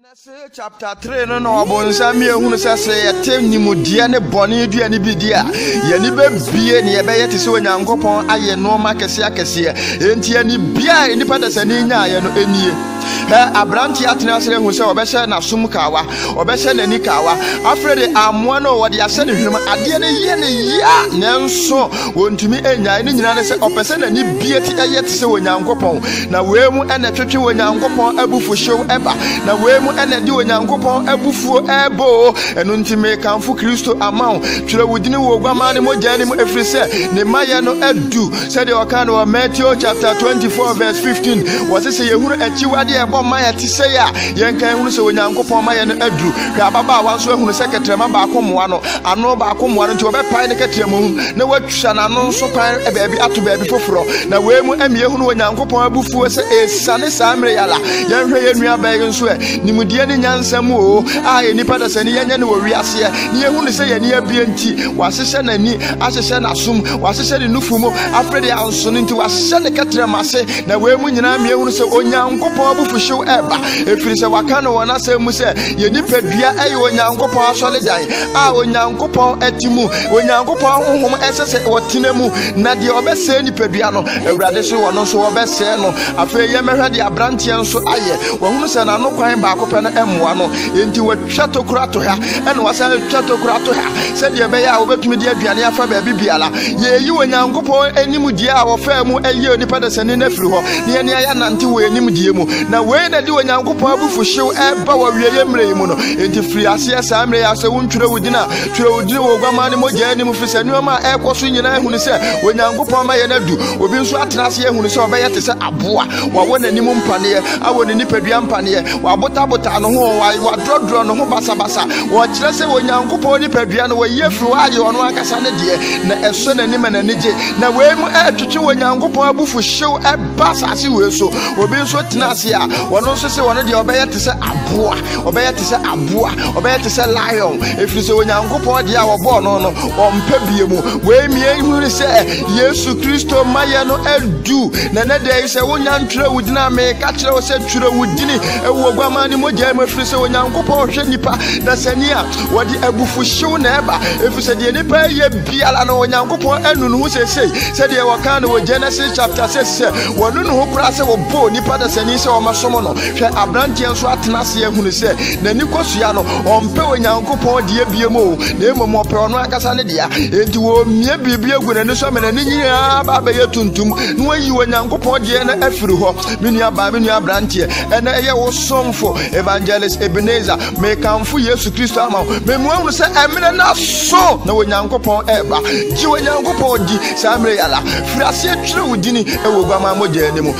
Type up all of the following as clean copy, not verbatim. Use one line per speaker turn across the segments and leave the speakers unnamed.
Chapter 3 no no bonsa mi ehunu sese yetem nimudie ne bone dua ne bidia ye ni bebie ne ye beye te se onyankopon aye no ma kese akese enti ani bia enipa da sani nya aye no enie Abranti atena sere hu se obehye na sum kawa obehye nani kawa afrede amoa no wode ase ne hwem ade ne ye ne ya nenso wontumi enya ne nyina ne se opese nani bie ti eye te se onyankopon na wemu ene twetwe onyankopon abufu hyew eba na wemu ene di onyankopon abufuo ebo enu ntime kanfo Kristo amaw twere wudini wo gwama ne mogya ne mu efrise ne maye no adu se de oka no Matthew chapter 24 verse 15 was say yehuru achiwade ebo maye ti se ya yenka ehuru se onyankopon maye no adu ka baba wanso ehuru se ketrema ba akomoa no ano ba akomoa no nti obepai ne ketrema hu na watwa na no nso pan ebebi ato bebi foforo na wemu amie hu no onyankopon abufuo se esane samre yala yenhwe yenua ba yenso nimudie ne nyansam o enipa da sani yenye ne wo wiase ne yehu ne se yene abie nti wasehye nani ahehye nasum wasehye ne nufumu afrede anso nti wasehye ne ketrema se na wemu nyina me yehu se onyankopon abufuhyew eba efiri se waka no wona se mu se yenipa dua aye onyankopon asole dan onyankopon atimu onyankopon honhom esese wotenemu na de obese nipa dua no ewrade so wono so obese no afa yemehwe de abrantie nso aye wohunu se na no kwan ba akopɛ no emmoa no enti watwa tokura to ha ene wasa twa tokura to ha se de be ya obetumi de aduane afa ba bibiala ye yi onyankopon enim die a wofa mu aye onipa da sani na firi ho ne ene aya nante wo enim die mu na we na de onyankopon abufu hyew eba wo wieye mre mu no enti firi ase asa mre ya se wontwere wudina wo gwama ne mogya enim firi se nuoma ekoso nyina ehunu se onyankopon ma ye na du obi nso atena se ehunu se obeye te se aboa wa wona nim mpane awo ne nipadua mpane wa bota no ho wa drodro no ho basa wo kire se onyankopon nipadua no waye firi wa aye ono akasa ne de na eso na nim na nije na wemu atwetwe onyankopon abufu hyew ebasa se we so obi nso tena ase a wono nso se wono de obeye te se aboa obeye te se aboa obeye te se lion efiri se onyankopon de a wo bo no ompa biemu we mie huru se Yesu Kristo maye no adu na ne de se wonyantre wudina me ka kire wo se twere wudini ewo gwama ni mogya ma firi se onyankopon hwe nipa na sania wodi abufu hyew na eba efiri se de nipa ye biala na onyankopon anunu hu se de waka na wo Genesis chapter 6 wonu no ho kura se wo bo nipa da sani se o masomo no hwe abrantie nso atena se ehunu se na nikosua no ompe onyankopon de abiemo na emom ope ono akasa ne dia enti wo mie bibia gu na ne so me na ni nyina ba ba ye tuntum no ayi onyankopon de na afiri ho menua abrantie ene eye wo somfo evangelist Ebenezer me kanfo Yesu Kristo ama me muanu se emene na so na onyankopon eba ji onyankopon di samre yala frase twere wudini ewo gwama mogya animu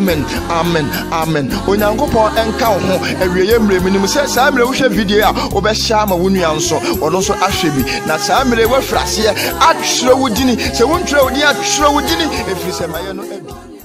amen onyankopon enka ho awieye mre minim se samre wo hwe video a obehya ma wonua nso ono nso ahwe bi na samre wo frase atwere wudini se wontwere wudini atwere wudini efiri se maye no